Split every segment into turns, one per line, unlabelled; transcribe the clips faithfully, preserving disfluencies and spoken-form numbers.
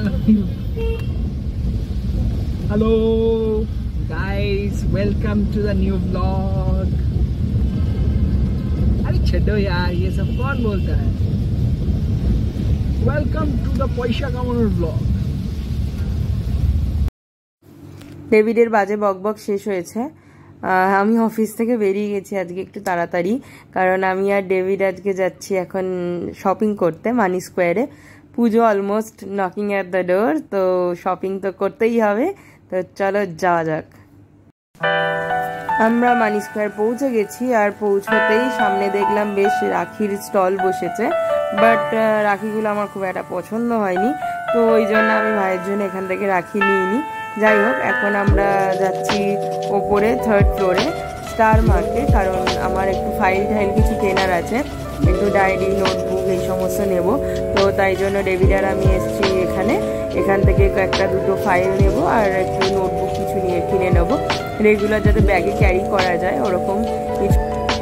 Hello guys, welcome to the new vlog. अरे छोड़ो यार, ये सब कौन बोलता है? Welcome to the पैसा कमाনোর vlog.
ডেভিডের বাজে বকবক শেষ হয়েছে। আমি অফিস থেকে বেরিয়ে গেছি আজকে একটু তাড়াতাড়ি, কারণ আমি আর ডেভিড আজকে যাচ্ছি এখন শপিং করতে মানি স্কোয়ারে। Puja almost knocking at the door, তো শপিং তো করতেই হবে, তো চলো যাওয়া যাক। আমরা মানি স্কোয়ার পৌঁছে গেছি, আর পৌঁছতেই সামনে দেখলাম বেশ রাখির স্টল বসেছে, বাট রাখিগুলো আমার খুব একটা পছন্দ হয়নি, তো ওই জন্য আমি ভাইয়ের জন্য এখান থেকে রাখি নিইনি। যাই হোক, এখন আমরা যাচ্ছি ওপরে থার্ড ফ্লোরে স্টার মার্কেট, কারণ আমার একটু ফাইল টাইল কিছু কেনার আছে, একটু ডায়েরি নোটবুক এই সমস্ত নেব, তো তাই জন্য ডেভিড আর আমি এসেছি এখানে। এখান থেকে একটা দুটো ফাইল নেব আর একটু নোটবুক কিছু নিয়ে কিনে নেব, রেগুলার যাতে ব্যাগে ক্যারি করা যায় ওরকম কিছু।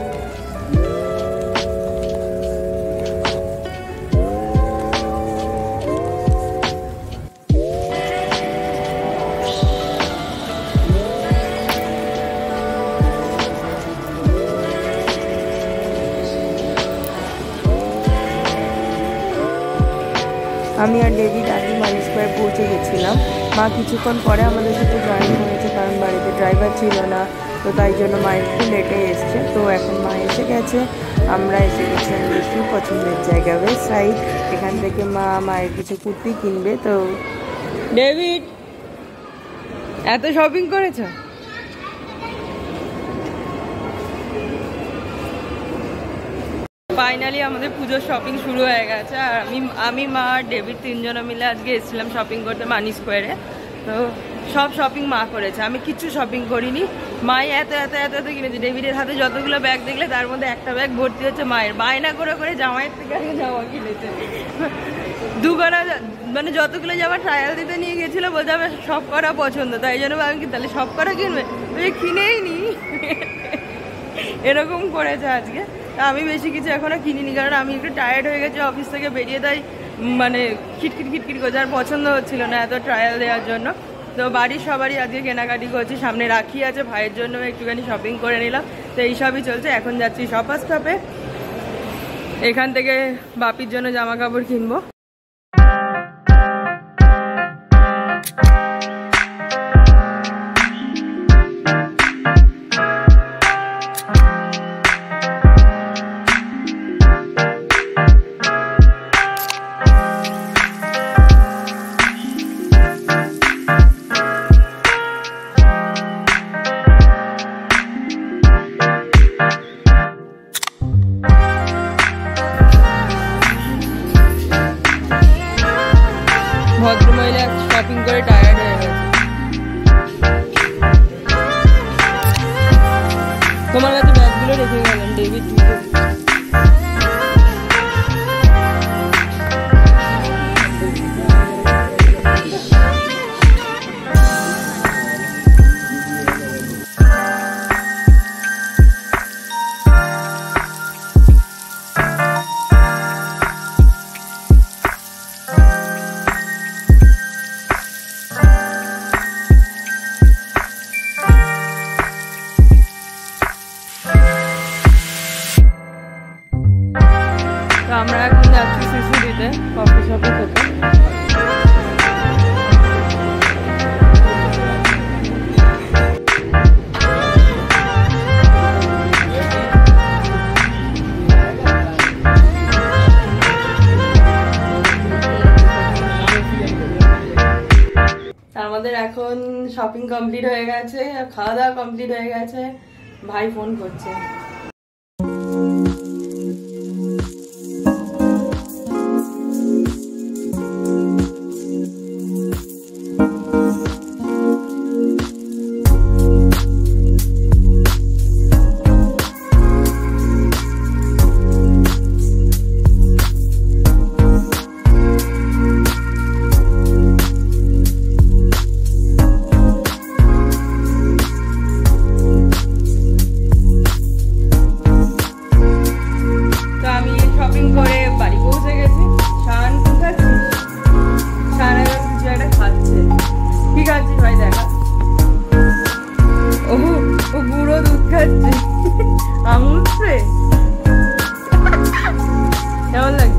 আমি আর ডেভিড আগে মানি স্কোয়ার পৌঁছে গেছিলাম। মা কিছুক্ষণ পরে আমাদের সাথে জয়েন হয়েছে, কারণ বাড়িতে ড্রাইভার ছিল না, তো তাই জন্য মা একটু লেটে এসছে। তো এখন মা এসে গেছে, আমরা এসে গেছি বেশি পছন্দের জায়গা ওয়েস্ট সাইড। এখান থেকে মা মায়ের কিছু কুর্তি কিনবে। তো ডেভিড এত শপিং করেছ? ফাইনালি আমাদের পুজোর শপিং শুরু হয়ে গেছে, আর আমি আমি মা আর ডেভিড তিনজনে মিলে আজকে এসেছিলাম শপিং করতে মানি স্কোয়ারে। তো সব শপিং মা করেছে, আমি কিচ্ছু শপিং করিনি। মাই এত এত এত এত কিনেছে। ডেভিডের হাতে যতগুলো ব্যাগ দেখলে তার মধ্যে একটা ব্যাগ ভর্তি হচ্ছে মায়ের। বায়না করে করে জামাইয়ের থেকে আগে জামা কিনেছে দুখানা, মানে যতগুলো জামা ট্রায়াল দিতে নিয়ে গেছিলো, বলছে আমার সব করা পছন্দ, তাই জন্য আমি কি তাহলে সব করা কিনবে, কিনেই নি এরকম করেছে আজকে। আমি বেশি কিছু এখনো কিনিনি, কারণ আমি একটু টায়ার্ড হয়ে গেছি অফিস থেকে বেরিয়ে, তাই মানে খিটখিট খিটখিট করছে, আর পছন্দ হচ্ছিল না এত ট্রায়াল দেওয়ার জন্য। তো বাড়ির সবারই আজকে কেনাকাটি করছি, সামনে রাখি আছে, ভাইয়ের জন্য একটুখানি শপিং করে নিলাম। তো এইসবই চলছে। এখন যাচ্ছি শপার স্টপে, এখান থেকে বাপির জন্য জামা কাপড় কিনবো। ভদ্রমহিলা শপিং করে টায়ার্ড হয়ে গেছে। তোমার কাছে ব্যাগগুলো রেখে গেলেন ডেভিড। তো আমরা এখন যাচ্ছি শিশুরিতে কফি শপে খেতে। আমাদের এখন শপিং কমপ্লিট হয়ে গেছে, খাওয়া দাওয়া কমপ্লিট হয়ে গেছে। ভাই ফোন করছে। কি খাচ্ছিস ভাই দেখা? ও ও গুঁড়ো দুধ খাচ্ছে, আমুল স্প্রে। কেমন লাগে?